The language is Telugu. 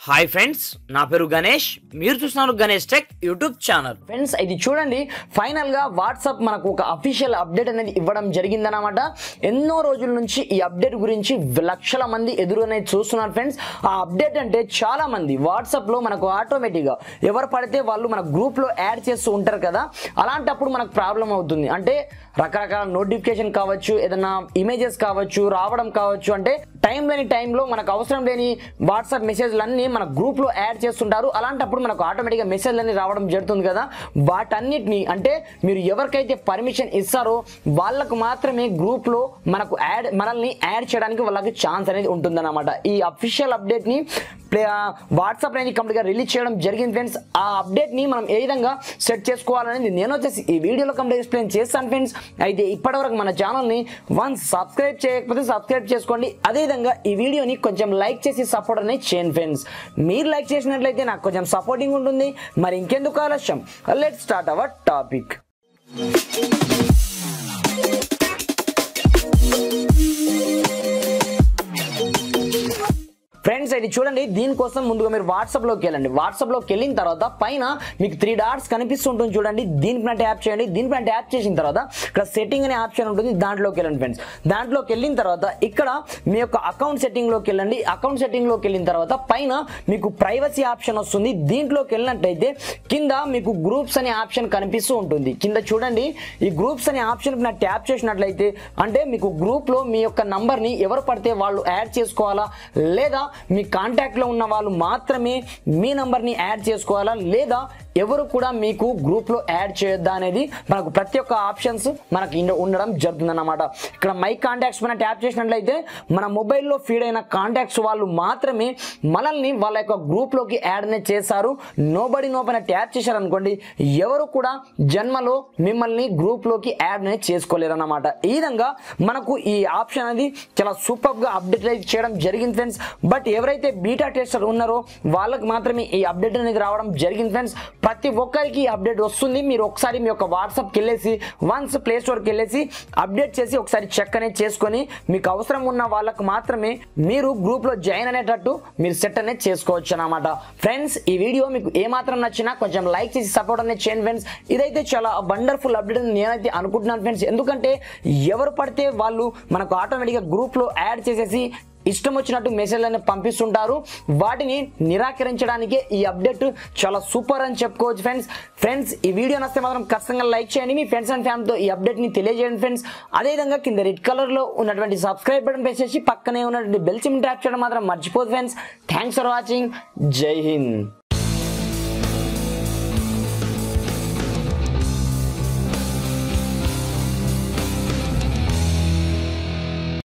హాయ్ ఫ్రెండ్స్, నా పేరు గణేష్. మీరు చూస్తున్నారు Ganesh tech YouTube channel. Friends, ఇది చూడండి, ఫైనల్ గా వాట్సాప్ మనకు ఒక అఫీషియల్ అప్డేట్ అనేది ఇవ్వడం జరిగిందన్నమాట. ఎన్నో రోజుల నుంచి ఈ అప్డేట్ గురించి లక్షల మంది ఎదురు అనేది చూస్తున్నారు ఫ్రెండ్స్. ఆ అప్డేట్ అంటే చాలా మంది వాట్సాప్ లో మనకు ఆటోమేటిక్ గా ఎవరు పడితే వాళ్ళు మన గ్రూప్ లో యాడ్ చేస్తూ ఉంటారు కదా, అలాంటప్పుడు మనకు ప్రాబ్లం అవుతుంది. అంటే రకరకాల నోటిఫికేషన్ కావచ్చు, ఏదైనా ఇమేజెస్ కావచ్చు, రావడం కావచ్చు, అంటే టైం లేని టైంలో మనకు అవసరం లేని వాట్సాప్ మెసేజ్లన్నీ మన గ్రూప్ లో యాడ్ చేస్తుంటారు. అలాంటప్పుడు మనకు ఆటోమేటిక్గా మెసేజ్లన్నీ రావడం జరుగుతుంది కదా, వాటన్నిటిని అంటే మీరు ఎవరికైతే పర్మిషన్ ఇస్తారో వాళ్ళకు మాత్రమే గ్రూప్ లో మనల్ని యాడ్ చేయడానికి వాళ్ళకి ఛాన్స్ అనేది ఉంటుందన్నమాట. ఈ అఫీషియల్ అప్డేట్ ని వాట్సాప్ అనేది కంప్లీట్ గా రిలీజ్ చేయడం జరిగింది ఫ్రెండ్స్. ఆ అప్డేట్ ని మనం ఏ విధంగా సెట్ చేసుకోవాలనేది నేను వచ్చేసి ఈ వీడియోలో కంప్లీట్ ఎక్స్ప్లెయిన్ చేస్తాను ఫ్రెండ్స్. అయితే ఇప్పటివరకు మన ఛానల్ ని వన్స్ సబ్స్క్రైబ్ చేయకపోతే సబ్స్క్రైబ్ చేసుకోండి. అదేవిధంగా ఈ వీడియోని కొంచెం లైక్ చేసి సపోర్ట్ అనేది చేయండి ఫ్రెండ్స్. మీరు లైక్ చేసినట్లయితే నాకు కొంచెం సపోర్టింగ్ ఉంటుంది. మరి ఇంకెందుకు ఆలస్యం, let's start our topic. Friends, ఇది చూడండి, దీనికోసం ముందుగా మీరు వాట్సాప్ లోకి వెళ్ళండి. వాట్సాప్ లోకి వెళ్ళిన తర్వాత పైన మీకు 3 డాట్స్ కనిపిస్తుంటుంది చూడండి, దీనిపైన ట్యాప్ చేయండి. దీనిపైన ట్యాప్ చేసిన తర్వాత ఇక్కడ సెట్టింగ్ అనే ఆప్షన్ ఉంటుంది, దాంట్లోకి వెళ్ళండి ఫ్రెండ్స్. దాంట్లోకి వెళ్ళిన తర్వాత ఇక్కడ మీ యొక్క అకౌంట్ సెట్టింగ్ లోకి వెళ్ళండి. అకౌంట్ సెట్టింగ్ లోకి వెళ్ళిన తర్వాత పైన మీకు ప్రైవసీ ఆప్షన్ వస్తుంది. దీంట్లోకి వెళ్ళినట్టయితే కింద మీకు గ్రూప్స్ అనే ఆప్షన్ కనిపిస్తూ ఉంటుంది. కింద చూడండి, ఈ గ్రూప్స్ అనే ఆప్షన్ పైన ట్యాప్ చేసినట్లయితే అంటే మీకు గ్రూప్ లో మీ యొక్క నంబర్ ని ఎవరు పడితే వాళ్ళు యాడ్ చేసుకోవాలా, లేదా మీ కాంటాక్ట్ లో ఉన్న వాళ్ళు మాత్రమే మీ నంబర్ ని యాడ్ చేసుకోవాలా, లేదా ఎవరు కూడా మీకు గ్రూప్ లో యాడ్ చేయొద్దా అనేది మనకు ప్రతి ఒక్క ఆప్షన్స్ మనకి ఉండడం జరుగుతుంది అన్నమాట. ఇక్కడ మై కాంటాక్ట్స్ పైన ట్యాప్ చేసినట్లయితే మన మొబైల్లో ఫీడ్ అయిన కాంటాక్ట్స్ వాళ్ళు మాత్రమే మనల్ని వాళ్ళ యొక్క గ్రూప్ లోకి యాడ్ అనేది చేస్తారు. నోబడి నో పైన ట్యాప్ చేశారనుకోండి, ఎవరు కూడా జన్మలో మిమ్మల్ని గ్రూప్ లోకి యాడ్ అనేది చేసుకోలేరు అన్నమాట. ఈ విధంగా మనకు ఈ ఆప్షన్ అనేది చాలా సూపర్ గా అప్డేట్ చేయడం జరిగింది ఫ్రెండ్స్. బట్ ఎవరైతే బీటా టెస్టర్ ఉన్నారో వాళ్ళకి మాత్రమే ఈ అప్డేట్ అనేది రావడం జరిగింది ఫ్రెండ్స్. ప్రతి ఒక్కరికి అప్డేట్ వస్తుంది. మీరు ఒకసారి మీ యొక్క వాట్సాప్కి వెళ్ళేసి వన్స్ ప్లే స్టోర్కి వెళ్ళేసి అప్డేట్ చేసి ఒకసారి చెక్ అనేది చేసుకొని మీకు అవసరం ఉన్న వాళ్ళకు మాత్రమే మీరు గ్రూప్ లో జాయిన్ అనేటట్టు మీరు సెట్ అనేది చేసుకోవచ్చు అన్నమాట. ఫ్రెండ్స్, ఈ వీడియో మీకు ఏమాత్రం నచ్చినా కొంచెం లైక్ చేసి సపోర్ట్ అనేది చేయండి ఫ్రెండ్స్. ఇదైతే చాలా వండర్ఫుల్ అప్డేట్ అని నేనైతే అనుకుంటున్నాను ఫ్రెండ్స్. ఎందుకంటే ఎవరు పడితే వాళ్ళు మనకు ఆటోమేటిక్గా గ్రూప్ లో యాడ్ చేసేసి ఇష్టం వచ్చినట్టు మెసేజ్లను పంపిస్తుంటారు. వాటిని నిరాకరించడానికే ఈ అప్డేట్ చాలా సూపర్ అని చెప్పుకోవచ్చు ఫ్రెండ్స్. ఈ వీడియో నచ్చితే మాత్రం ఖచ్చితంగా లైక్ చేయండి. మీ ఫ్రెండ్స్ అండ్ ఫ్యామిలీతో ఈ అప్డేట్ ని తెలియజేయండి ఫ్రెండ్స్. అదేవిధంగా కింద రెడ్ కలర్ లో ఉన్నటువంటి సబ్స్క్రైబ్ బటన్ ప్రెస్ చేసి పక్కనే ఉన్నటువంటి బెల్ సింబల్ ట్యాప్ చేయడం మాత్రం మర్చిపోదు ఫ్రెండ్స్. Thanks for watching. జై హింద్.